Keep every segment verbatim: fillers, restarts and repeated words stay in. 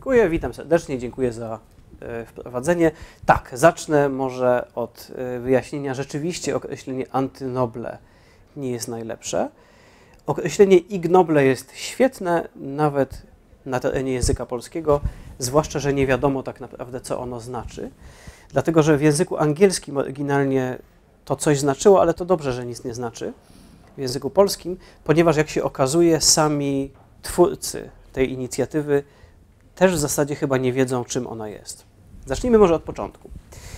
Dziękuję, witam serdecznie, dziękuję za e, wprowadzenie. Tak, zacznę może od e, wyjaśnienia. Rzeczywiście określenie antynoble nie jest najlepsze. Określenie ignoble jest świetne, nawet na terenie języka polskiego, zwłaszcza, że nie wiadomo tak naprawdę, co ono znaczy. Dlatego, że w języku angielskim oryginalnie to coś znaczyło, ale to dobrze, że nic nie znaczy w języku polskim, ponieważ jak się okazuje, sami twórcy tej inicjatywy też w zasadzie chyba nie wiedzą, czym ona jest. Zacznijmy może od początku.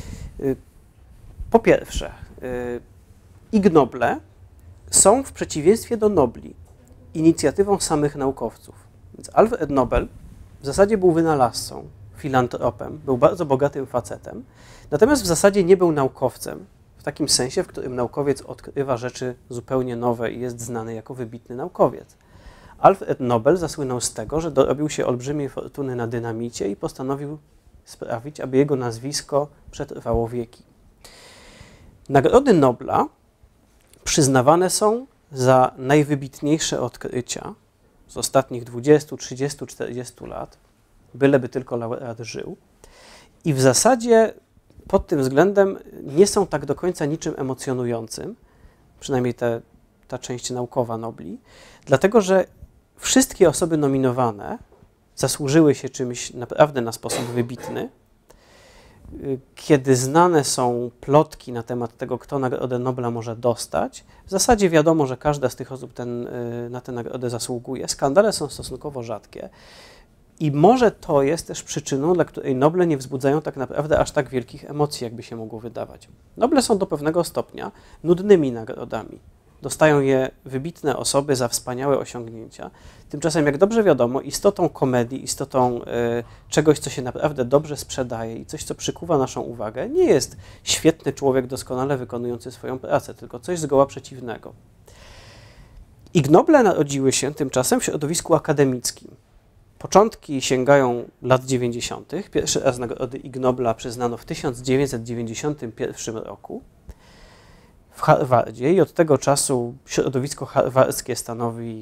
Po pierwsze, ignoble są w przeciwieństwie do nobli inicjatywą samych naukowców. Więc Alfred Nobel w zasadzie był wynalazcą, filantropem, był bardzo bogatym facetem, natomiast w zasadzie nie był naukowcem, w takim sensie, w którym naukowiec odkrywa rzeczy zupełnie nowe i jest znany jako wybitny naukowiec. Alfred Nobel zasłynął z tego, że dorobił się olbrzymiej fortuny na dynamicie i postanowił sprawić, aby jego nazwisko przetrwało wieki. Nagrody Nobla przyznawane są za najwybitniejsze odkrycia z ostatnich dwudziestu, trzydziestu, czterdziestu lat, byleby tylko laureat żył. I w zasadzie pod tym względem nie są tak do końca niczym emocjonującym, przynajmniej te, ta część naukowa Nobli, dlatego że wszystkie osoby nominowane zasłużyły się czymś naprawdę na sposób wybitny. Kiedy znane są plotki na temat tego, kto Nagrodę Nobla może dostać, w zasadzie wiadomo, że każda z tych osób ten, na tę nagrodę zasługuje. Skandale są stosunkowo rzadkie i może to jest też przyczyną, dla której Noble nie wzbudzają tak naprawdę aż tak wielkich emocji, jakby się mogło wydawać. Noble są do pewnego stopnia nudnymi nagrodami. Dostają je wybitne osoby za wspaniałe osiągnięcia. Tymczasem, jak dobrze wiadomo, istotą komedii, istotą y, czegoś, co się naprawdę dobrze sprzedaje i coś, co przykuwa naszą uwagę, nie jest świetny człowiek doskonale wykonujący swoją pracę, tylko coś zgoła przeciwnego. Ig Noble narodziły się tymczasem w środowisku akademickim. Początki sięgają lat dziewięćdziesiątych. Pierwszy raz nagrody Ig Nobla przyznano w tysiąc dziewięćset dziewięćdziesiątym pierwszym roku w Harvardzie i od tego czasu środowisko harwardzkie stanowi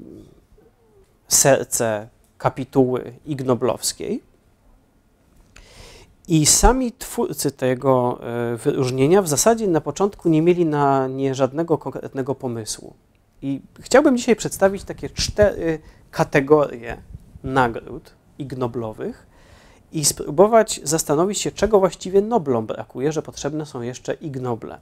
serce kapituły ignoblowskiej. I sami twórcy tego wyróżnienia w zasadzie na początku nie mieli na nie żadnego konkretnego pomysłu. I chciałbym dzisiaj przedstawić takie cztery kategorie nagród ignoblowych i spróbować zastanowić się, czego właściwie Noblom brakuje, że potrzebne są jeszcze ignoble.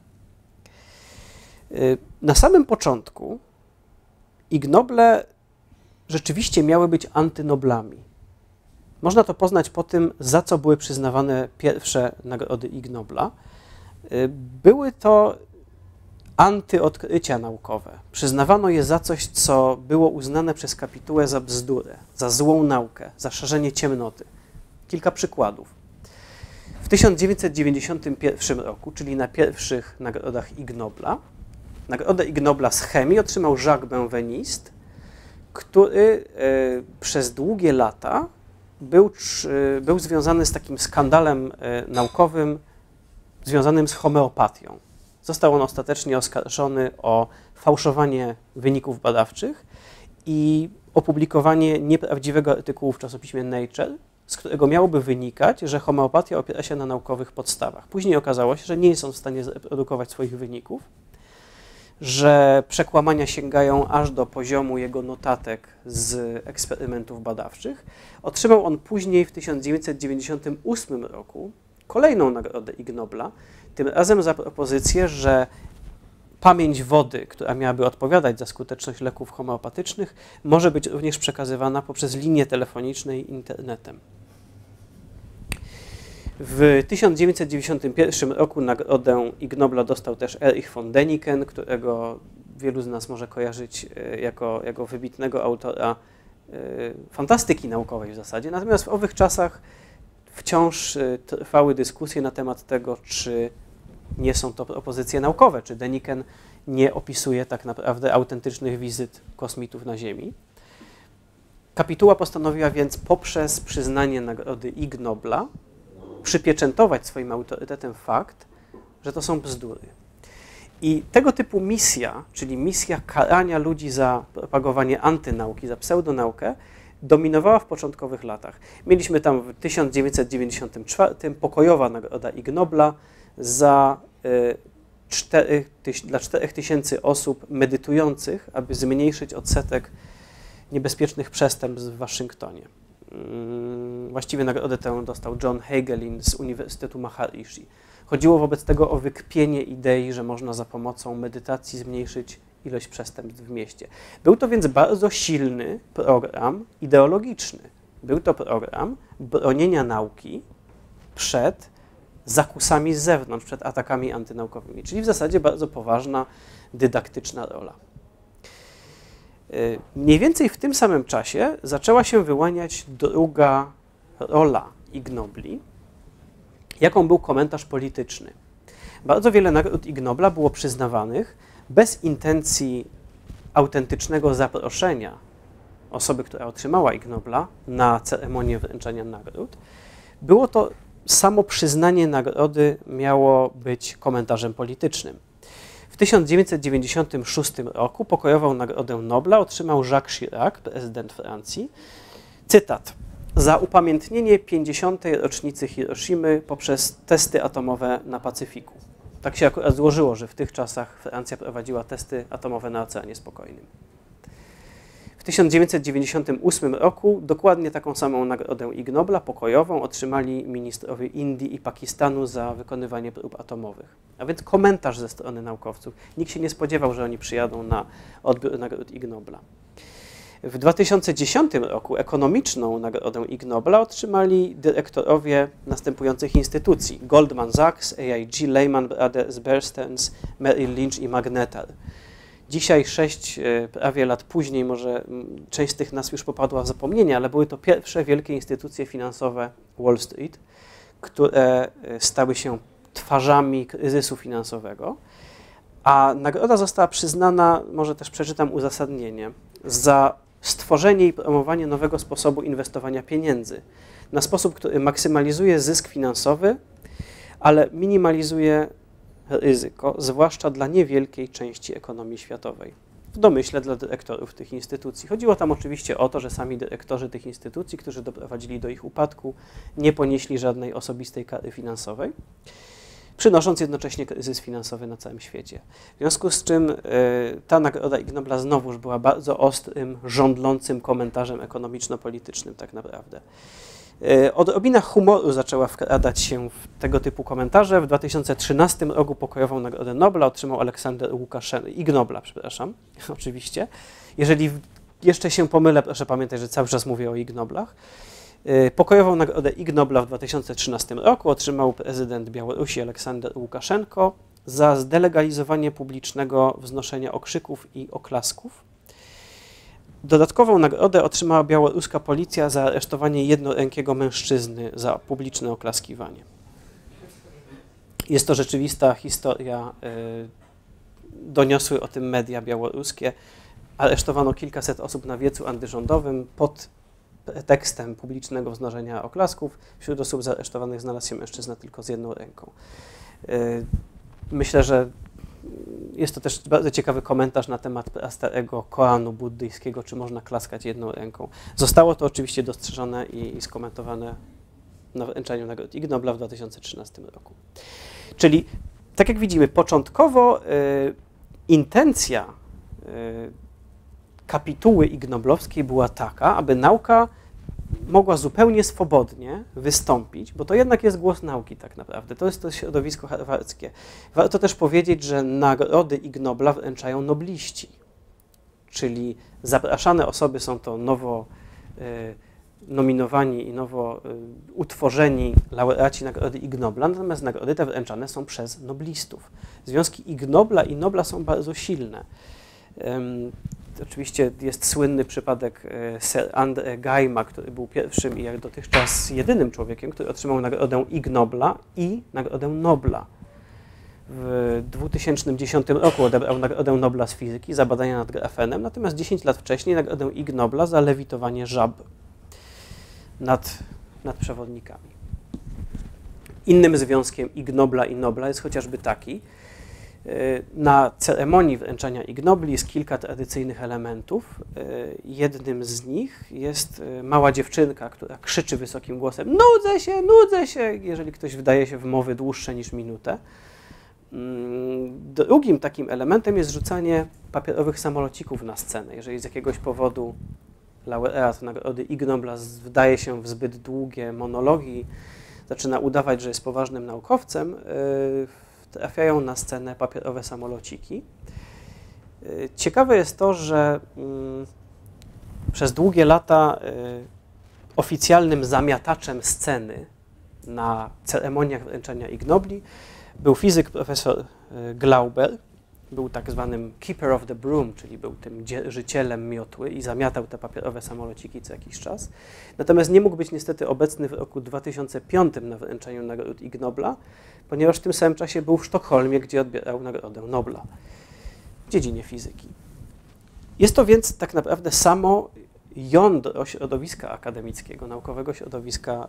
Na samym początku ignoble rzeczywiście miały być antynoblami. Można to poznać po tym, za co były przyznawane pierwsze nagrody Ig Nobla. Były to antyodkrycia naukowe. Przyznawano je za coś, co było uznane przez kapitułę za bzdurę, za złą naukę, za szerzenie ciemnoty. Kilka przykładów. W tysiąc dziewięćset dziewięćdziesiątym pierwszym roku, czyli na pierwszych nagrodach Ig Nobla, nagrodę Ig Nobla z chemii otrzymał Jacques Benveniste, który y, przez długie lata był, y, był związany z takim skandalem y, naukowym związanym z homeopatią. Został on ostatecznie oskarżony o fałszowanie wyników badawczych i opublikowanie nieprawdziwego artykułu w czasopiśmie Nature, z którego miałoby wynikać, że homeopatia opiera się na naukowych podstawach. Później okazało się, że nie jest on w stanie zreprodukować swoich wyników, że przekłamania sięgają aż do poziomu jego notatek z eksperymentów badawczych. Otrzymał on później w tysiąc dziewięćset dziewięćdziesiątym ósmym roku kolejną nagrodę Ig Nobla, tym razem za propozycję, że pamięć wody, która miałaby odpowiadać za skuteczność leków homeopatycznych, może być również przekazywana poprzez linie telefoniczne i internetem. W tysiąc dziewięćset dziewięćdziesiątym pierwszym roku nagrodę Ig Nobla dostał też Erich von Däniken, którego wielu z nas może kojarzyć jako, jako wybitnego autora fantastyki naukowej w zasadzie. Natomiast w owych czasach wciąż trwały dyskusje na temat tego, czy nie są to propozycje naukowe, czy Däniken nie opisuje tak naprawdę autentycznych wizyt kosmitów na Ziemi. Kapituła postanowiła więc poprzez przyznanie nagrody Ig Nobla przypieczętować swoim autorytetem fakt, że to są bzdury. I tego typu misja, czyli misja karania ludzi za propagowanie antynauki, za pseudonaukę, dominowała w początkowych latach. Mieliśmy tam w tysiąc dziewięćset dziewięćdziesiątym czwartym pokojowa nagroda Ig Nobla za, y, cztery, tyś, dla czterech tysięcy osób medytujących, aby zmniejszyć odsetek niebezpiecznych przestępstw w Waszyngtonie. Właściwie nagrodę tę dostał John Hagelin z Uniwersytetu Maharishi. Chodziło wobec tego o wykpienie idei, że można za pomocą medytacji zmniejszyć ilość przestępstw w mieście. Był to więc bardzo silny program ideologiczny. Był to program bronienia nauki przed zakusami z zewnątrz, przed atakami antynaukowymi, czyli w zasadzie bardzo poważna, dydaktyczna rola. Mniej więcej w tym samym czasie zaczęła się wyłaniać druga rola Ig Nobli, jaką był komentarz polityczny. Bardzo wiele nagród Ig Nobla było przyznawanych bez intencji autentycznego zaproszenia osoby, która otrzymała Ig Nobla na ceremonię wręczania nagród. Było to samo przyznanie nagrody miało być komentarzem politycznym. W tysiąc dziewięćset dziewięćdziesiątym szóstym roku pokojową Nagrodę Nobla otrzymał Jacques Chirac, prezydent Francji. Cytat. Za upamiętnienie pięćdziesiątej rocznicy Hiroshimy poprzez testy atomowe na Pacyfiku. Tak się akurat złożyło, że w tych czasach Francja prowadziła testy atomowe na Oceanie Spokojnym. W tysiąc dziewięćset dziewięćdziesiątym ósmym roku dokładnie taką samą nagrodę Ig Nobla pokojową otrzymali ministrowie Indii i Pakistanu za wykonywanie prób atomowych. A więc komentarz ze strony naukowców. Nikt się nie spodziewał, że oni przyjadą na odbiór nagród Ig Nobla. W dwa tysiące dziesiątym roku ekonomiczną nagrodę Ig Nobla otrzymali dyrektorowie następujących instytucji: Goldman Sachs, A I G, Lehman Brothers, Bear Stearns, Merrill Lynch i Magnetar. Dzisiaj, sześć prawie lat później, może część z tych nazw już popadła w zapomnienie, ale były to pierwsze wielkie instytucje finansowe Wall Street, które stały się twarzami kryzysu finansowego, a nagroda została przyznana, może też przeczytam uzasadnienie, za stworzenie i promowanie nowego sposobu inwestowania pieniędzy, na sposób, który maksymalizuje zysk finansowy, ale minimalizuje ryzyko, zwłaszcza dla niewielkiej części ekonomii światowej. W domyśle dla dyrektorów tych instytucji. Chodziło tam oczywiście o to, że sami dyrektorzy tych instytucji, którzy doprowadzili do ich upadku, nie ponieśli żadnej osobistej kary finansowej, przynosząc jednocześnie kryzys finansowy na całym świecie. W związku z czym y, ta nagroda Ig Nobla znowuż była bardzo ostrym, żądlącym komentarzem ekonomiczno-politycznym tak naprawdę. Odrobina humoru zaczęła wkradać się w tego typu komentarze. W dwa tysiące trzynastym roku pokojową Nagrodę Nobla otrzymał Aleksander Łukaszenko, Ig Nobla, przepraszam, oczywiście. Jeżeli jeszcze się pomylę, proszę pamiętać, że cały czas mówię o Ig Noblach. Pokojową Nagrodę Ig Nobla w dwa tysiące trzynastym roku otrzymał prezydent Białorusi Aleksander Łukaszenko za zdelegalizowanie publicznego wznoszenia okrzyków i oklasków. Dodatkową nagrodę otrzymała białoruska policja za aresztowanie jednorękiego mężczyzny za publiczne oklaskiwanie. Jest to rzeczywista historia, doniosły o tym media białoruskie. Aresztowano kilkaset osób na wiecu antyrządowym pod pretekstem publicznego wznoszenia oklasków. Wśród osób zaaresztowanych znalazł się mężczyzna tylko z jedną ręką. Myślę, że jest to też bardzo ciekawy komentarz na temat starego Koranu buddyjskiego, czy można klaskać jedną ręką. Zostało to oczywiście dostrzeżone i, i skomentowane na wręczeniu nagród Ig Nobla w dwa tysiące trzynastym roku. Czyli, tak jak widzimy, początkowo y, intencja y, kapituły Ig Noblowskiej była taka, aby nauka mogła zupełnie swobodnie wystąpić, bo to jednak jest głos nauki tak naprawdę, to jest to środowisko harwardzkie. Warto też powiedzieć, że nagrody Ig Nobla wręczają nobliści, czyli zapraszane osoby są to nowo y, nominowani i nowo y, utworzeni laureaci nagrody Ig Nobla, natomiast nagrody te wręczane są przez noblistów. Związki Ig Nobla i Nobla są bardzo silne. Um, Oczywiście jest słynny przypadek Sir André Geima, który był pierwszym i jak dotychczas jedynym człowiekiem, który otrzymał nagrodę Ig Nobla i nagrodę Nobla. W dwa tysiące dziesiątym roku odebrał nagrodę Nobla z fizyki za badania nad grafenem, natomiast dziesięć lat wcześniej nagrodę Ig Nobla za lewitowanie żab nad, nad przewodnikami. Innym związkiem Ig Nobla i Nobla jest chociażby taki, Na ceremonii wręczania Ig Nobli jest kilka tradycyjnych elementów. Jednym z nich jest mała dziewczynka, która krzyczy wysokim głosem: nudzę się, nudzę się, jeżeli ktoś wdaje się w mowy dłuższe niż minutę. Drugim takim elementem jest rzucanie papierowych samolocików na scenę. Jeżeli z jakiegoś powodu laureat nagrody Ig Nobla wdaje się w zbyt długie monologi, zaczyna udawać, że jest poważnym naukowcem, trafiają na scenę papierowe samolociki. Ciekawe jest to, że mm, przez długie lata y, oficjalnym zamiataczem sceny na ceremoniach wręczania Ig Nobli był fizyk profesor y, Glauber. Był tak zwanym keeper of the broom, czyli był tym dzierżycielem miotły i zamiatał te papierowe samolociki co jakiś czas. Natomiast nie mógł być niestety obecny w roku dwa tysiące piątym na wręczeniu nagród Ig Nobla, ponieważ w tym samym czasie był w Sztokholmie, gdzie odbierał Nagrodę Nobla w dziedzinie fizyki. Jest to więc tak naprawdę samo jądro środowiska akademickiego, naukowego środowiska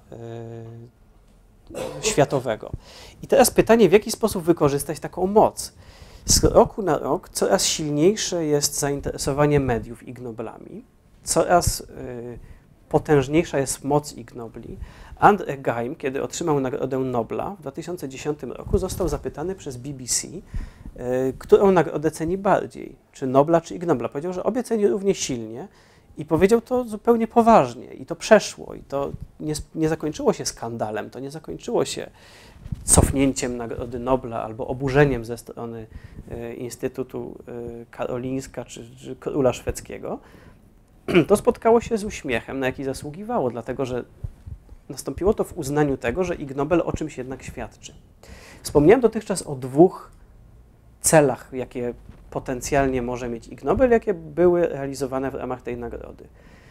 yy, światowego. I teraz pytanie, w jaki sposób wykorzystać taką moc? Z roku na rok coraz silniejsze jest zainteresowanie mediów Ig Noblami, coraz y, potężniejsza jest moc Ig Nobli. André Geim, kiedy otrzymał Nagrodę Nobla w dwa tysiące dziesiątym roku, został zapytany przez B B C, y, którą nagrodę ceni bardziej, czy Nobla, czy Ig Nobla. Powiedział, że obie ceni równie silnie i powiedział to zupełnie poważnie i to przeszło i to nie, nie zakończyło się skandalem, to nie zakończyło się cofnięciem Nagrody Nobla albo oburzeniem ze strony y, Instytutu y, Karolińska czy, czy Króla Szwedzkiego. To spotkało się z uśmiechem, na jaki zasługiwało, dlatego że nastąpiło to w uznaniu tego, że Ig Nobel o czymś jednak świadczy. Wspomniałem dotychczas o dwóch celach, jakie potencjalnie może mieć Ig Nobel, jakie były realizowane w ramach tej nagrody.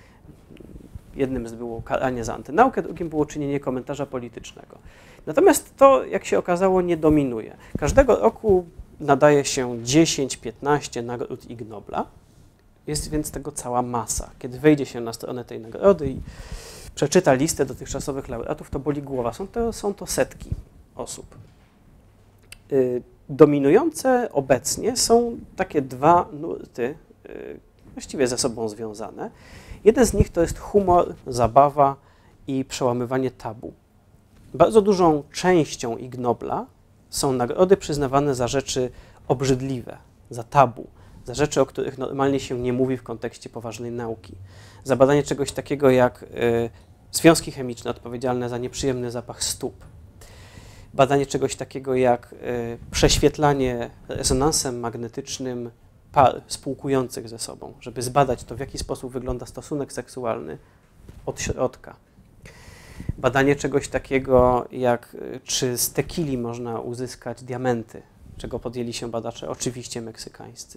Jednym z było karanie za antynaukę, drugim było czynienie komentarza politycznego. Natomiast to, jak się okazało, nie dominuje. Każdego roku nadaje się dziesięć piętnaście nagród Ig Nobla. Jest więc tego cała masa. Kiedy wejdzie się na stronę tej nagrody i przeczyta listę dotychczasowych laureatów, to boli głowa. Są to, są to setki osób. Yy, dominujące obecnie są takie dwa nurty, yy, właściwie ze sobą związane. Jeden z nich to jest humor, zabawa i przełamywanie tabu. Bardzo dużą częścią Ig Nobla są nagrody przyznawane za rzeczy obrzydliwe, za tabu, za rzeczy, o których normalnie się nie mówi w kontekście poważnej nauki. Za badanie czegoś takiego jak y, związki chemiczne odpowiedzialne za nieprzyjemny zapach stóp. Badanie czegoś takiego jak y, prześwietlanie rezonansem magnetycznym par spółkujących ze sobą, żeby zbadać to, w jaki sposób wygląda stosunek seksualny od środka. Badanie czegoś takiego jak, czy z tekili można uzyskać diamenty, czego podjęli się badacze, oczywiście meksykańscy.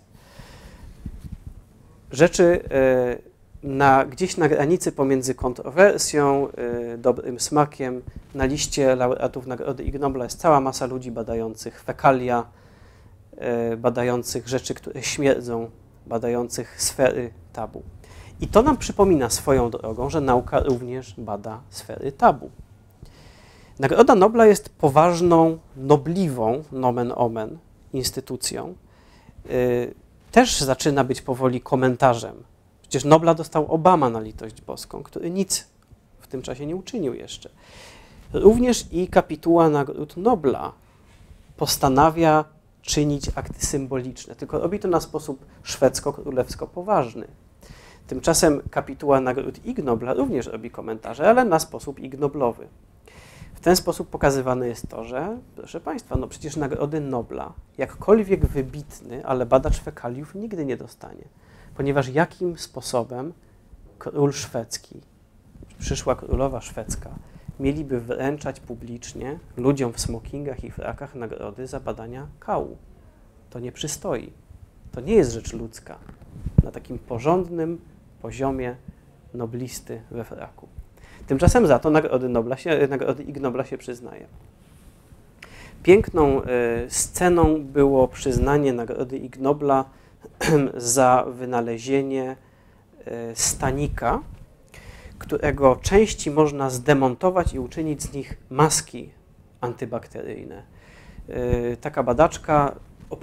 Rzeczy na, gdzieś na granicy pomiędzy kontrowersją, dobrym smakiem. Na liście laureatów Nagrody Ig Nobla jest cała masa ludzi badających fekalia, badających rzeczy, które śmierdzą, badających sfery tabu. I to nam przypomina swoją drogą, że nauka również bada sfery tabu. Nagroda Nobla jest poważną, nobliwą, nomen omen, instytucją. Yy, też zaczyna być powoli komentarzem. Przecież Nobla dostał Obama na litość boską, który nic w tym czasie nie uczynił jeszcze. Również i kapituła nagród Nobla postanawia czynić akty symboliczne, tylko robi to na sposób szwedzko-królewsko poważny. Tymczasem kapituła nagród Ig Nobla również robi komentarze, ale na sposób ignoblowy. W ten sposób pokazywane jest to, że, proszę Państwa, no przecież nagrody Nobla, jakkolwiek wybitny, ale badacz fekaliów nigdy nie dostanie. Ponieważ jakim sposobem król szwedzki, przyszła królowa szwedzka, mieliby wręczać publicznie ludziom w smokingach i frakach nagrody za badania kału. To nie przystoi. To nie jest rzecz ludzka. Na takim porządnym poziomie noblisty we fraku. Tymczasem za to nagrody, Nobla się, nagrody Ig Nobla się przyznaje. Piękną y, sceną było przyznanie nagrody Ig Nobla za wynalezienie y, stanika, którego części można zdemontować i uczynić z nich maski antybakteryjne. Yy, taka badaczka oparła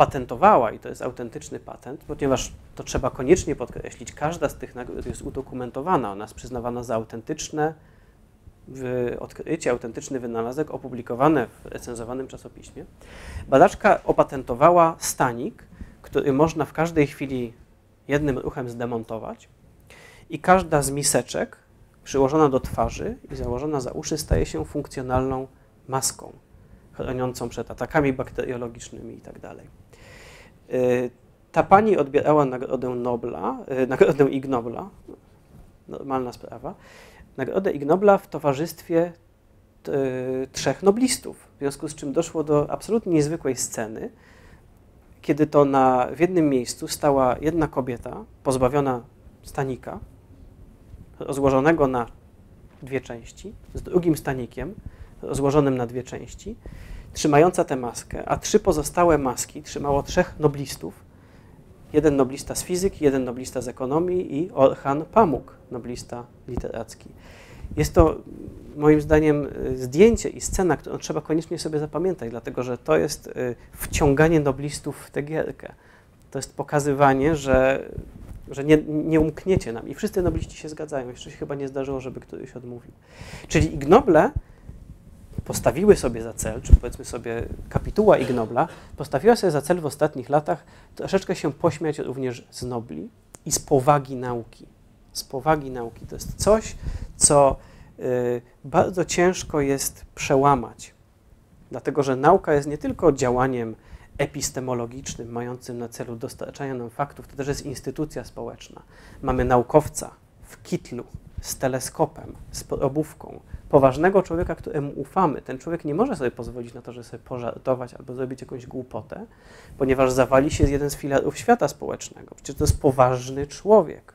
opatentowała, i to jest autentyczny patent, ponieważ to trzeba koniecznie podkreślić, każda z tych nagród jest udokumentowana, ona jest przyznawana za autentyczne odkrycie, autentyczny wynalazek opublikowane w recenzowanym czasopiśmie. Badaczka opatentowała stanik, który można w każdej chwili jednym ruchem zdemontować i każda z miseczek przyłożona do twarzy i założona za uszy staje się funkcjonalną maską chroniącą przed atakami bakteriologicznymi i tak dalej. Ta pani odbierała nagrodę Nobla, nagrodę Ig Nobla, normalna sprawa, nagrodę Ig Nobla w towarzystwie trzech noblistów, w związku z czym doszło do absolutnie niezwykłej sceny, kiedy to na, w jednym miejscu stała jedna kobieta pozbawiona stanika, rozłożonego na dwie części, z drugim stanikiem rozłożonym na dwie części, trzymająca tę maskę, a trzy pozostałe maski trzymało trzech noblistów. Jeden noblista z fizyki, jeden noblista z ekonomii i Orhan Pamuk, noblista literacki. Jest to moim zdaniem zdjęcie i scena, którą trzeba koniecznie sobie zapamiętać, dlatego że to jest wciąganie noblistów w tę gierkę. To jest pokazywanie, że, że nie, nie umkniecie nam. I wszyscy nobliści się zgadzają. Jeszcze się chyba nie zdarzyło, żeby któryś odmówił. Czyli Ig Noble postawiły sobie za cel, czy powiedzmy sobie kapituła Ig Nobla, postawiła sobie za cel w ostatnich latach troszeczkę się pośmiać również z nobli i z powagi nauki. Z powagi nauki. To jest coś, co y, bardzo ciężko jest przełamać, dlatego że nauka jest nie tylko działaniem epistemologicznym, mającym na celu dostarczanie nam faktów, to też jest instytucja społeczna. Mamy naukowca w kitlu, z teleskopem, z probówką, poważnego człowieka, któremu ufamy. Ten człowiek nie może sobie pozwolić na to, żeby sobie pożartować albo zrobić jakąś głupotę, ponieważ zawali się jeden z filarów świata społecznego. Przecież to jest poważny człowiek.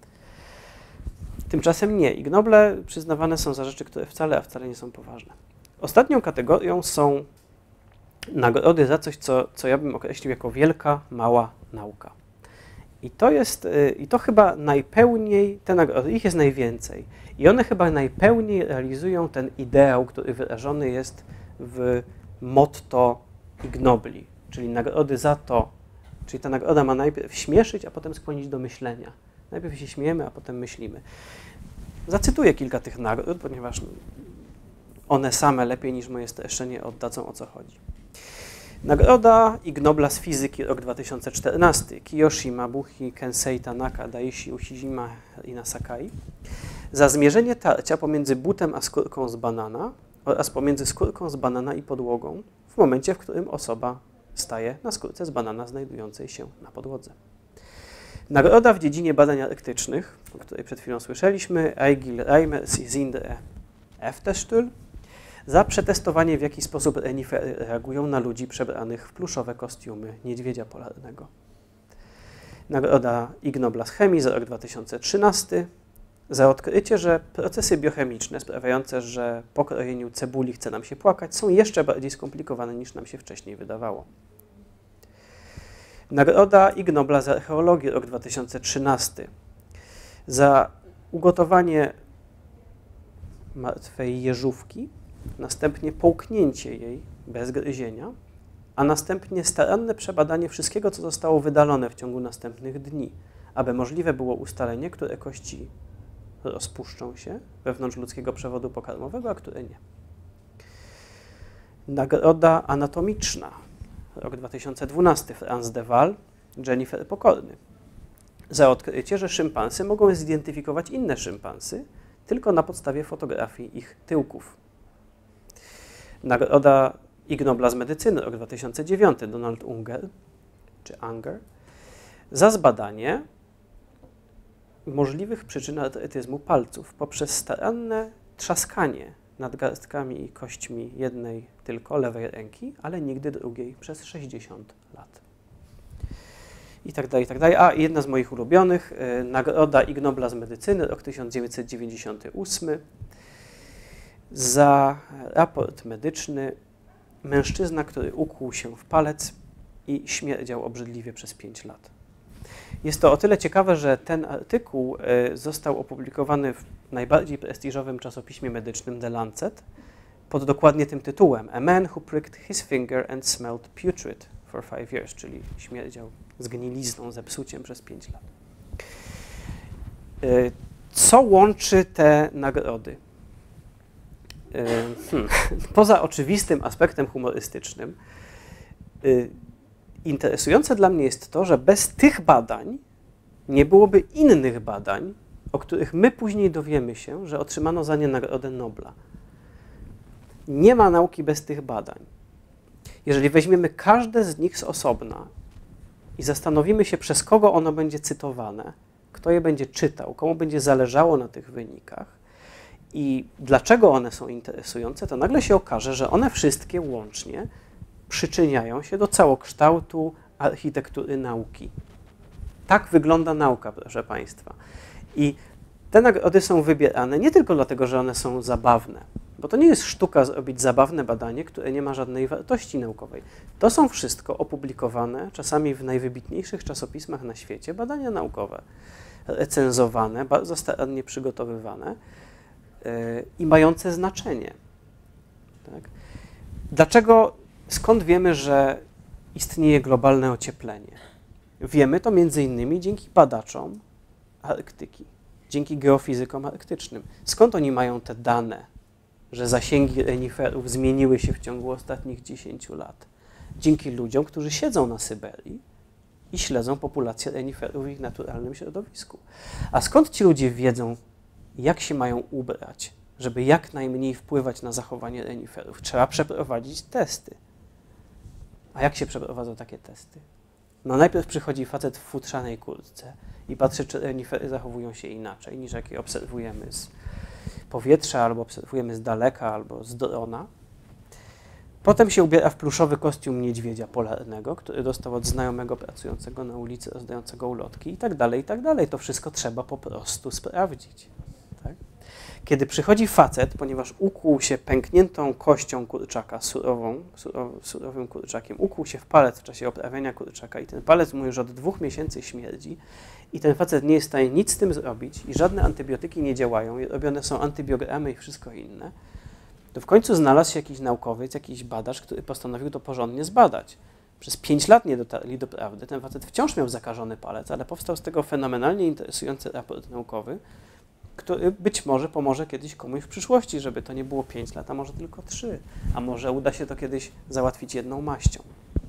Tymczasem nie. Ig Noble przyznawane są za rzeczy, które wcale, a wcale nie są poważne. Ostatnią kategorią są nagrody za coś, co, co ja bym określił jako wielka, mała nauka. I to jest, i to chyba najpełniej, te nagrody, ich jest najwięcej. I one chyba najpełniej realizują ten ideał, który wyrażony jest w motto Ig Nobli, czyli nagrody za to, czyli ta nagroda ma najpierw śmieszyć, a potem skłonić do myślenia. Najpierw się śmiejemy, a potem myślimy. Zacytuję kilka tych nagród, ponieważ one same lepiej niż moje streszczenie oddadzą, o co chodzi. Nagroda Ig Nobla z fizyki rok dwa tysiące czternasty. Kiyoshi Mabuchi, Kensei Tanaka, Daishi Ushijima i Sakai. Za zmierzenie tarcia pomiędzy butem a skórką z banana oraz pomiędzy skórką z banana i podłogą w momencie, w którym osoba staje na skórce z banana znajdującej się na podłodze. Nagroda w dziedzinie badań arktycznych, o której przed chwilą słyszeliśmy, Eigil Reimers i Sindre Efterstuhl, za przetestowanie, w jaki sposób renifery reagują na ludzi przebranych w pluszowe kostiumy niedźwiedzia polarnego. Nagroda Ig Nobla z chemii za rok dwa tysiące trzynasty za odkrycie, że procesy biochemiczne sprawiające, że po krojeniu cebuli chce nam się płakać, są jeszcze bardziej skomplikowane niż nam się wcześniej wydawało. Nagroda Ig Nobla z archeologii rok dwa tysiące trzynasty za ugotowanie martwej jeżówki, następnie połknięcie jej bez gryzienia, a następnie staranne przebadanie wszystkiego, co zostało wydalone w ciągu następnych dni, aby możliwe było ustalenie, które kości rozpuszczą się wewnątrz ludzkiego przewodu pokarmowego, a które nie. Nagroda anatomiczna, rok dwa tysiące dwunasty, Franz de Waal, Jennifer Pokorny, za odkrycie, że szympansy mogą zidentyfikować inne szympansy tylko na podstawie fotografii ich tyłków. Nagroda Ig Nobla z medycyny, rok dwa tysiące dziewiąty, Donald Unger, czy Unger, za zbadanie możliwych przyczyn artrytyzmu palców poprzez staranne trzaskanie nadgarstkami i kośćmi jednej tylko lewej ręki, ale nigdy drugiej przez sześćdziesiąt lat. I tak dalej, i tak dalej. A, jedna z moich ulubionych, y, nagroda Ig Nobla z medycyny, rok tysiąc dziewięćset dziewięćdziesiąty ósmy, za raport medyczny mężczyzna, który ukłuł się w palec i śmierdział obrzydliwie przez pięć lat. Jest to o tyle ciekawe, że ten artykuł został opublikowany w najbardziej prestiżowym czasopiśmie medycznym The Lancet pod dokładnie tym tytułem: A man who pricked his finger and smelled putrid for five years, czyli śmierdział zgnilizną, zepsuciem przez pięć lat. Co łączy te nagrody? Hmm. Poza oczywistym aspektem humorystycznym, interesujące dla mnie jest to, że bez tych badań nie byłoby innych badań, o których my później dowiemy się, że otrzymano za nie Nagrodę Nobla. Nie ma nauki bez tych badań. Jeżeli weźmiemy każde z nich z osobna i zastanowimy się, przez kogo ono będzie cytowane, kto je będzie czytał, komu będzie zależało na tych wynikach i dlaczego one są interesujące, to nagle się okaże, że one wszystkie łącznie przyczyniają się do całokształtu architektury nauki. Tak wygląda nauka, proszę Państwa. I te nagrody są wybierane nie tylko dlatego, że one są zabawne, bo to nie jest sztuka zrobić zabawne badanie, które nie ma żadnej wartości naukowej. To są wszystko opublikowane, czasami w najwybitniejszych czasopismach na świecie, badania naukowe, recenzowane, bardzo starannie przygotowywane yy, i mające znaczenie. Tak? Dlaczego, skąd wiemy, że istnieje globalne ocieplenie? Wiemy to między innymi dzięki badaczom Arktyki, dzięki geofizykom arktycznym. Skąd oni mają te dane, że zasięgi reniferów zmieniły się w ciągu ostatnich dziesięciu lat? Dzięki ludziom, którzy siedzą na Syberii i śledzą populację reniferów w ich naturalnym środowisku. A skąd ci ludzie wiedzą, jak się mają ubrać, żeby jak najmniej wpływać na zachowanie reniferów? Trzeba przeprowadzić testy. A jak się przeprowadza takie testy? No najpierw przychodzi facet w futrzanej kurtce i patrzy, czy renifery zachowują się inaczej, niż jakie obserwujemy z powietrza, albo obserwujemy z daleka, albo z drona. Potem się ubiera w pluszowy kostium niedźwiedzia polarnego, który dostał od znajomego pracującego na ulicy, rozdającego ulotki i tak dalej, i tak dalej. To wszystko trzeba po prostu sprawdzić. Tak? Kiedy przychodzi facet, ponieważ ukłuł się pękniętą kością kurczaka, surową, surow, surowym kurczakiem, ukłuł się w palec w czasie oprawiania kurczaka i ten palec mu już od dwóch miesięcy śmierdzi i ten facet nie jest w stanie nic z tym zrobić i żadne antybiotyki nie działają i robione są antybiogramy i wszystko inne, to w końcu znalazł się jakiś naukowiec, jakiś badacz, który postanowił to porządnie zbadać. Przez pięć lat nie dotarli do prawdy. Ten facet wciąż miał zakażony palec, ale powstał z tego fenomenalnie interesujący raport naukowy, który być może pomoże kiedyś komuś w przyszłości, żeby to nie było pięć lat, a może tylko trzy, a może uda się to kiedyś załatwić jedną maścią.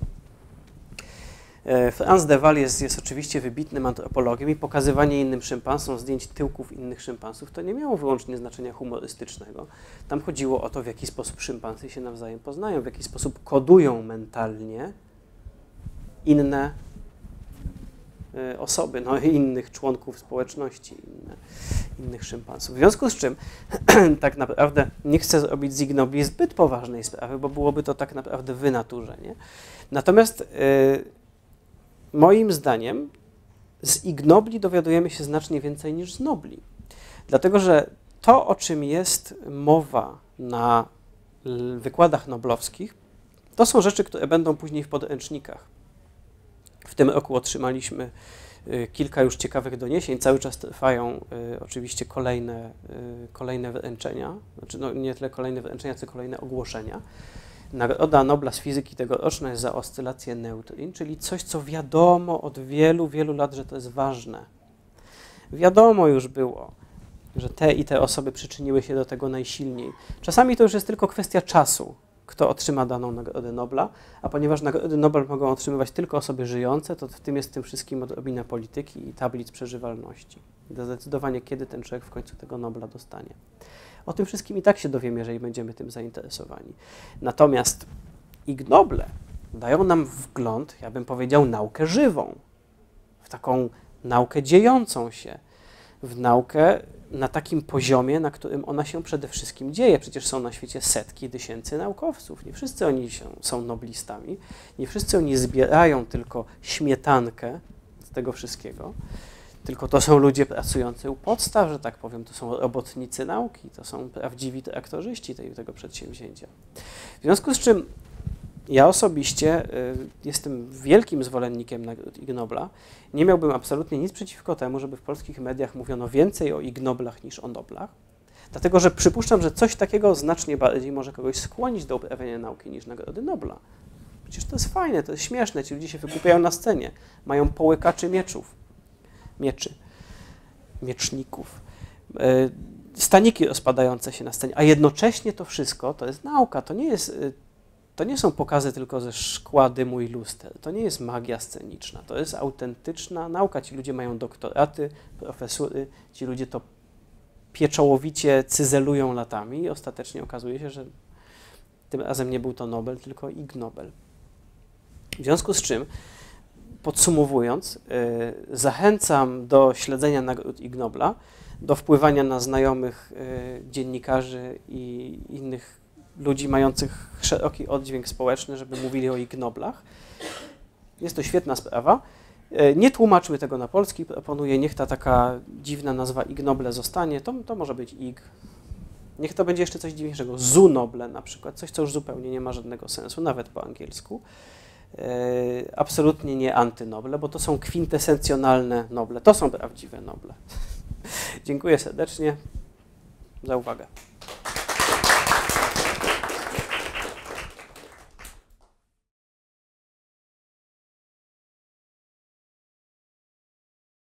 Frans de Waal jest, jest oczywiście wybitnym antropologiem i pokazywanie innym szympansom zdjęć tyłków innych szympansów to nie miało wyłącznie znaczenia humorystycznego. Tam chodziło o to, w jaki sposób szympansy się nawzajem poznają, w jaki sposób kodują mentalnie inne osoby, no i innych członków społeczności, inne, innych szympansów. W związku z czym tak naprawdę nie chcę zrobić z Ig Nobli zbyt poważnej sprawy, bo byłoby to tak naprawdę wynaturzenie. Natomiast yy, moim zdaniem z Ig Nobli dowiadujemy się znacznie więcej niż z Nobli. Dlatego, że to, o czym jest mowa na wykładach noblowskich, to są rzeczy, które będą później w podręcznikach. W tym roku otrzymaliśmy kilka już ciekawych doniesień, cały czas trwają y, oczywiście kolejne, y, kolejne wręczenia, znaczy no, nie tyle kolejne wręczenia, co kolejne ogłoszenia. Nagroda Nobla z fizyki tegoroczna jest za oscylację neutrin, czyli coś, co wiadomo od wielu, wielu lat, że to jest ważne. Wiadomo już było, że te i te osoby przyczyniły się do tego najsilniej. Czasami to już jest tylko kwestia czasu, kto otrzyma daną Nagrodę Nobla, a ponieważ Nagrody Nobel mogą otrzymywać tylko osoby żyjące, to w tym jest w tym wszystkim odrobina polityki i tablic przeżywalności. Do zdecydowania, kiedy ten człowiek w końcu tego Nobla dostanie. O tym wszystkim i tak się dowiemy, jeżeli będziemy tym zainteresowani. Natomiast Ig Noble dają nam wgląd, ja bym powiedział, naukę żywą, w taką naukę dziejącą się, w naukę na takim poziomie, na którym ona się przede wszystkim dzieje. Przecież są na świecie setki tysięcy naukowców. Nie wszyscy oni się, są noblistami, nie wszyscy oni zbierają tylko śmietankę z tego wszystkiego, tylko to są ludzie pracujący u podstaw, że tak powiem, to są robotnicy nauki, to są prawdziwi traktorzyści tej, tego przedsięwzięcia. W związku z czym ja osobiście y, jestem wielkim zwolennikiem nagród Ig Nobla. Nie miałbym absolutnie nic przeciwko temu, żeby w polskich mediach mówiono więcej o Ig Noblach niż o Noblach, dlatego że przypuszczam, że coś takiego znacznie bardziej może kogoś skłonić do uprawiania nauki niż Nagrody Nobla. Przecież to jest fajne, to jest śmieszne, ci ludzie się wygłupiają na scenie, mają połykaczy mieczów, mieczy, mieczników, staniki rozpadające się na scenie, a jednocześnie to wszystko to jest nauka, to nie jest, to nie są pokazy tylko ze szkła, dymu i luster, to nie jest magia sceniczna, to jest autentyczna nauka, ci ludzie mają doktoraty, profesury, ci ludzie to pieczołowicie cyzelują latami i ostatecznie okazuje się, że tym razem nie był to Nobel, tylko Ig Nobel. W związku z czym, podsumowując, yy, zachęcam do śledzenia nagród Ig Nobla, do wpływania na znajomych yy, dziennikarzy i innych ludzi mających szeroki oddźwięk społeczny, żeby mówili o Ig Noblach. Jest to świetna sprawa. Yy, nie tłumaczmy tego na polski, proponuję, niech ta taka dziwna nazwa Ig Noble zostanie, to, to może być Ig. Niech to będzie jeszcze coś dziwniejszego, Zu Noble na przykład, coś, co już zupełnie nie ma żadnego sensu, nawet po angielsku. Yy, absolutnie nie antynoble, bo to są kwintesencjonalne noble, to są prawdziwe noble. Dziękuję serdecznie za uwagę.